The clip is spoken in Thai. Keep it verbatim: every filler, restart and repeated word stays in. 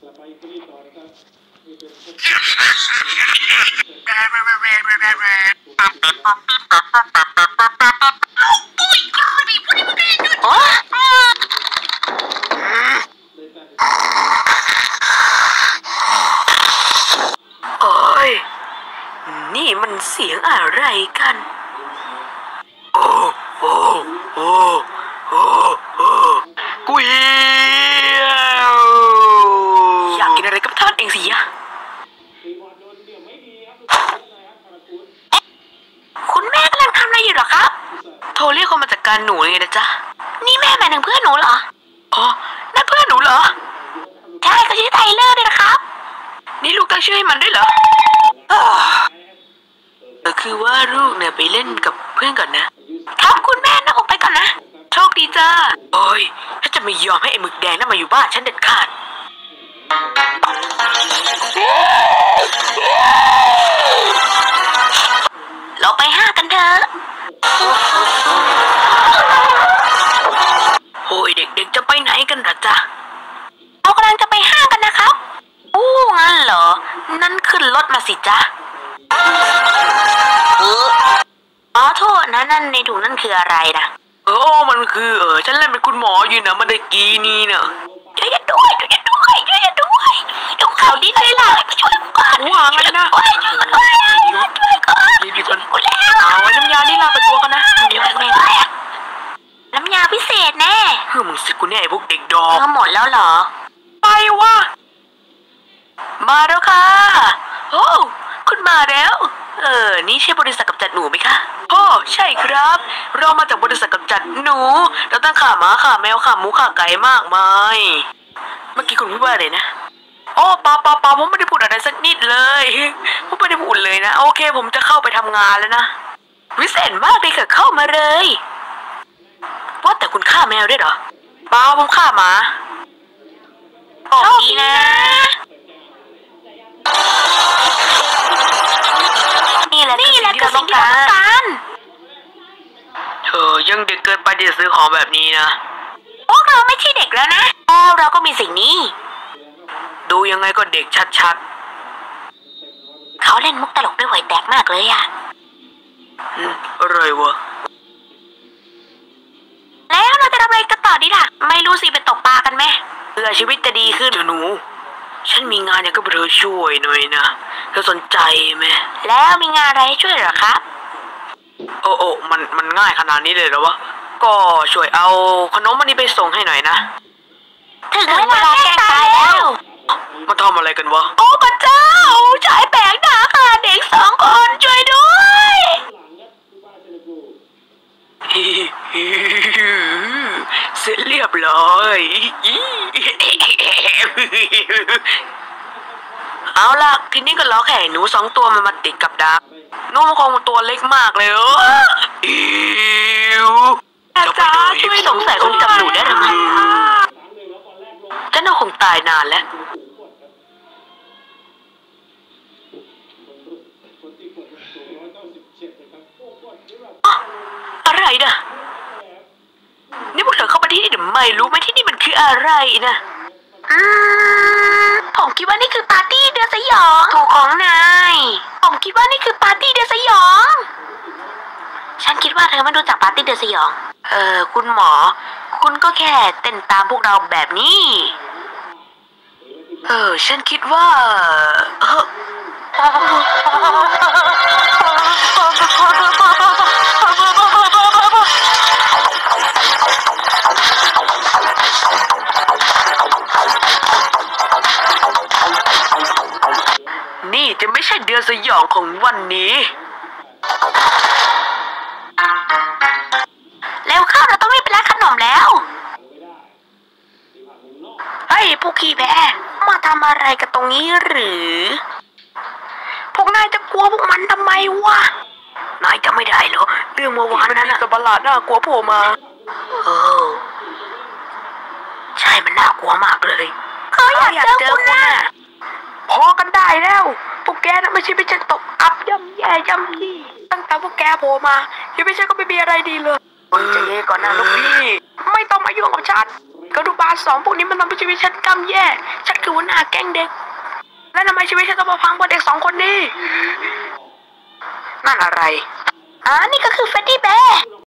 โอ้ยนี่มันเสียงอะไรกันโอ้โอ้โอ้โอ้โอ้กูเหี่ยวอยากกินอะไรกับท่านเองสิยะคุณแม่กำลังทำอะไรอยู่หรอครับโทรเรียกคนมาจัดการหนูไงนะจ๊ะนี่แม่หมายถึงเพื่อนหนูเหรออ๋อนั่นเพื่อนหนูเหรอใช่เขาชื่อไทเลอร์ด้วยนะครับนี่ลูกตั้งชื่อให้มันด้วยเหรอเออคือว่าลูกเนี่ยไปเล่นกับเพื่อนก่อนนะครับคุณแม่นะออกไปก่อนนะโชคดีจ้าโอ้ยถ้าจะไม่ยอมให้ไอ้หมึกแดงนั่นมาอยู่บ้านฉันเด็ดขาดเราไปห้ากันเถอะโอ้ยเด็กๆจะไปไหนกันล่ะจ๊ะเรากำลังจะไปห้างกันนะครับอู้งั้นเหรอนั่นขึ้นรถมาสิจ๊ะอ๋อโทษนะนั่นในถุงนั่นคืออะไรนะเออมันคือเออฉันเล่นเป็นคุณหมออยู่นะเมื่อกี้นี้เนอะช่วยฉันด้วยช่วยฉันด้วยช่วยฉันด้วยดูข่าวดีเลยล่ะไปช่วยก่อนวางเลยนะช่วยก่อนช่วยก่อนรีบๆก่อนกูแล้วเอาไว้น้ำยานี่ลาไปตัวกันนะน้ำยาพิเศษแน่เฮ้ยมึงสิกูเนี่ยไอ้พวกเด็กดอกหมดแล้วเหรอไปวะมาแล้วค่ะโอ้คุณมาแล้วเออนี่ใช่บริษัทกำจัดหนูไหมคะโอ้ใช่ครับเรามาจากบริษัทกำจัดหนูเราตั้งขาหมาขาแมวขาหมูขาไก่มากมายเมื่อกี้คุณพูดว่าอะไรนะโอ้ปาปาปาผมไม่ได้พูดอะไรสักนิดเลยผมไม่ได้พูดเลยนะโอเคผมจะเข้าไปทำงานแล้วนะวิเศษมากเลยค่ะเข้ามาเลยว่าแต่คุณฆ่าแมวด้วยเหรอเปล่าผมฆ่าหมาโชคดีนะนี่แหละนี่แหละคือสิ่งที่เราต้องการเธอยังเด็กเกินไปที่จะซื้อของแบบนี้นะพวกเราไม่ใช่เด็กแล้วนะแล้วเราก็มีสิ่งนี้ดูยังไงก็เด็กชัดๆเขาเล่นมุกตลกด้วยไหวแตกมากเลยอะอะไรวะแล้วเราจะทำอะไรกันต่อดีล่ะไม่รู้สิไปตกปลากันไหมเพื่อชีวิตจะดีขึ้นหนูฉันมีงานอยากให้เธอช่วยหน่อยนะเธอสนใจไหมแล้วมีงานอะไรให้ช่วยเหรอครับโอ้โอ้มันมันง่ายขนาดนี้เลยเหรอวะก็ช่วยเอาขนมมันนี้ไปส่งให้หน่อยนะถึงเวลาแกล้งตายแล้วมาทำอะไรกันวะโอ้พระเจ้าชายแปลกหน้าค่ะเด็กสองคนช่วยด้วยเสร็จเรียบร้อยเอาล่ะทีนี้ก็ล้อแข่หนูสองตัวมันมาติดกับดักหนูมันคงตัวเล็กมากเลยอิวอาจารย์ช่วยสงสัยคงจับหนูได้หรือไม่ฉันน่าคงตายนานแล้วอะไรนะนี่พวกเธอเข้ามาที่นี่หรือไม่รู้ไหมที่นี่มันคืออะไรนะอืมผมคิดว่านี่คือปาร์ตี้เดือดสยองถูกของนายผมคิดว่านี่คือปาร์ตี้เดือดสยองฉันคิดว่าเธอไม่รู้จักปาร์ตี้เดือดสยองเออคุณหมอคุณก็แค่เต้นตามพวกเราแบบนี้เออฉันคิดว่าเออนี่จะไม่ใช่เดือนสยองของวันนี้แล้วข้าวเราต้องรีบไปร้านขนมแล้วเฮ้ยพวกขี้แพ้มาทำอะไรกันตรงนี้หรือพวกนายจะกลัวพวกมันทำไมวะนายจะไม่ได้เหรอเรื่องเมื่อวานนั้นสัตว์ประหลาดน่ากลัวโผล่มาเออใช่มันน่ากลัวมากเลยเขาอยากเจอคุณนะพอกันได้แล้วพวกแกน่ะไม่ใช่ไม่ใช่ตกอับย่ำแย่ย่ำยี่ตั้งแต่พวกแกโผล่มาที่ไม่ใช่ก็ไม่มีอะไรดีเลยใจเย็นก่อนนะลูกพี่ไม่ต้องมายุ่งกับฉันกระดูกบาลสองพวกนี้มันทำให้ชีวิตฉันกำแย่ฉันคือหัวหน้าแก๊งเด็กและทำไมชีวิตฉันต้องมาพังเพราะเด็กสองคนนี้นั่นอะไรอ่านี่ก็คือเฟดดี้แบร์